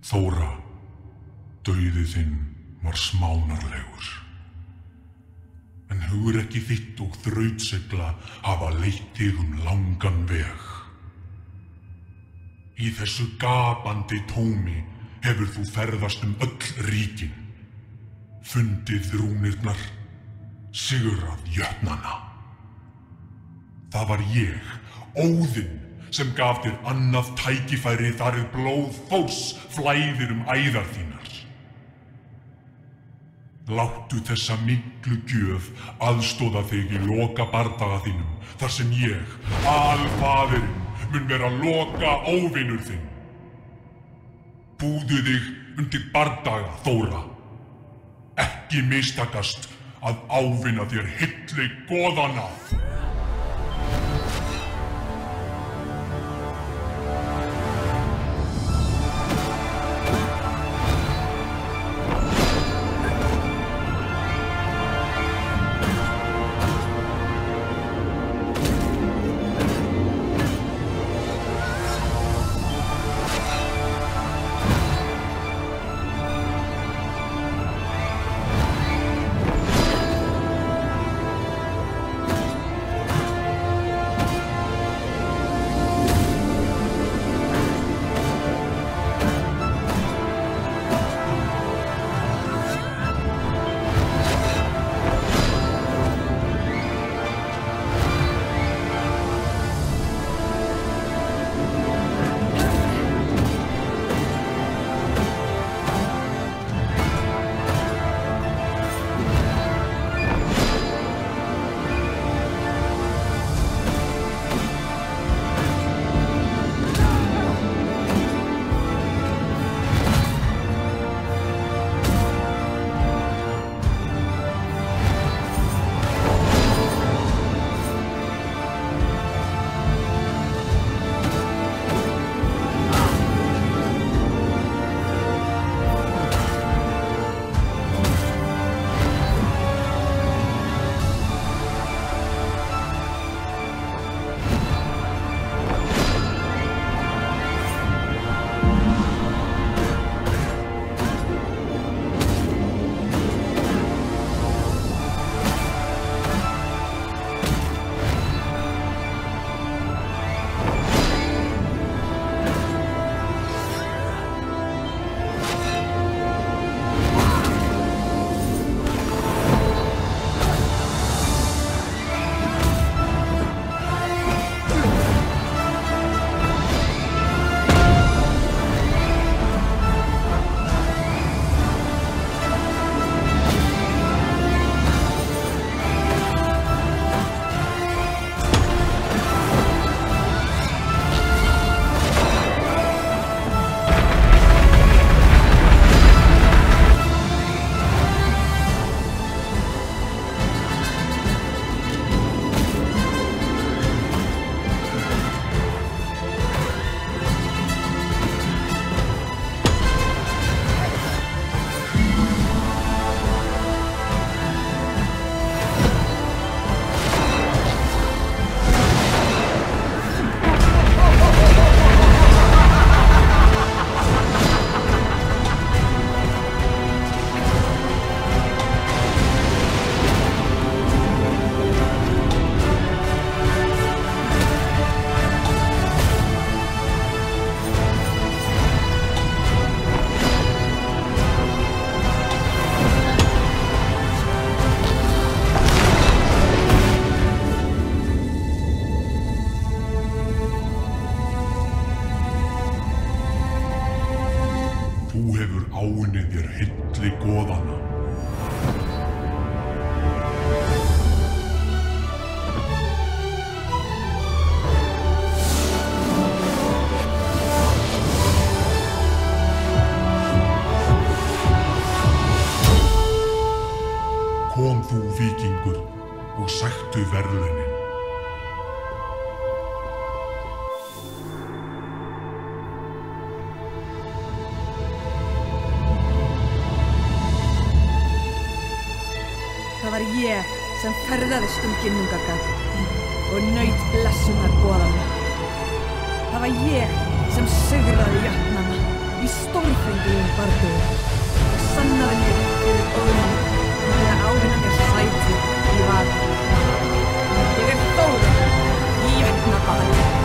Þóra, dauði þinn var smánarlegur. En hugrekki þitt og þrautsegla hafa leitt þig langan veg. Í þessu gapandi tómi hefur þú ferðast öll ríkin, fundið rúnirnar, sigrað jötnana. Það var ég, Óðinn, sem gaf þér annað tækifæri þar blóð Þórs flæðir æðar þínar. Láttu þessa miklu gjöf aðstoða þig í loka bardaga þínum, þar sem ég, alfaðirinn, mun vera loka óvinur þinn. Búðu þig undir bardaga, Þóra. Ekki mistakast að ávinna þér hilli goðanna. áunnið þér hilli goðanna. Kom þú, víkingur, og sæktu verðlaunin. Það var ég sem ferðaðist Ginnungagap og naut blessunar goðanna. Það var ég sem sigraði jötnana í stórfenglegum bardögum og sannaði mig fyrir Óðni með að ávinna mér sæti í Valhalla. Ég Þóra í Jötnabali.